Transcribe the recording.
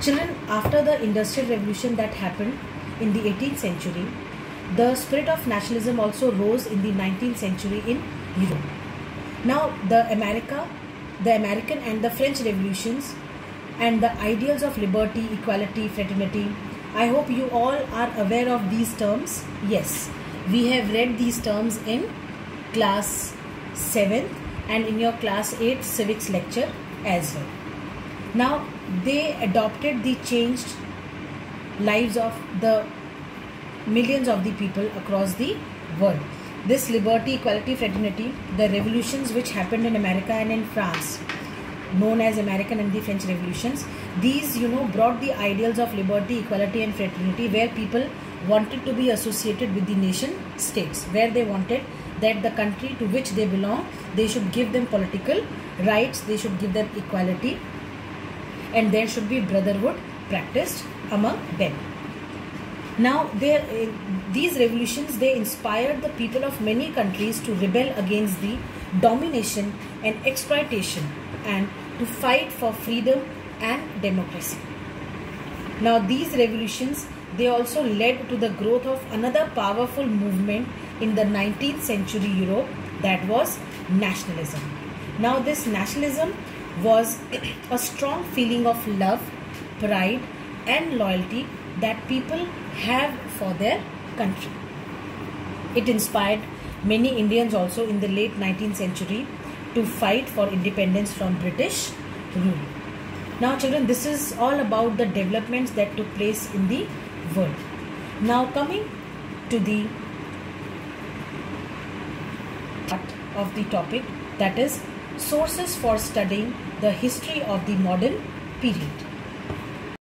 Children, after the Industrial Revolution that happened in the 18th century, the spirit of nationalism also rose in the 19th century in Europe. Now, the American and the French revolutions and the ideals of liberty, equality, fraternity, I hope you all are aware of these terms. Yes, we have read these terms in class 7th and in your class 8 civics lecture as well. Now, they adopted the changed lives of the millions of the people across the world. This liberty, equality, fraternity, the revolutions which happened in America and in France, known as American and the French revolutions, these brought the ideals of liberty, equality and fraternity, where people wanted to be associated with the nation states, where they wanted that the country to which they belong, they should give them political rights, they should give them equality, and there should be brotherhood practiced among them. Now, these revolutions, they inspired the people of many countries to rebel against the domination and exploitation and to fight for freedom and democracy. Now, these revolutions, they also led to the growth of another powerful movement in the 19th century Europe, that was nationalism. Now, this nationalism was a strong feeling of love, pride and loyalty that people have for their country. It inspired many Indians also in the late 19th century to fight for independence from British rule. Now, children, this is all about the developments that took place in the world. Now, coming to the part of the topic, that is sources for studying the history of the modern period.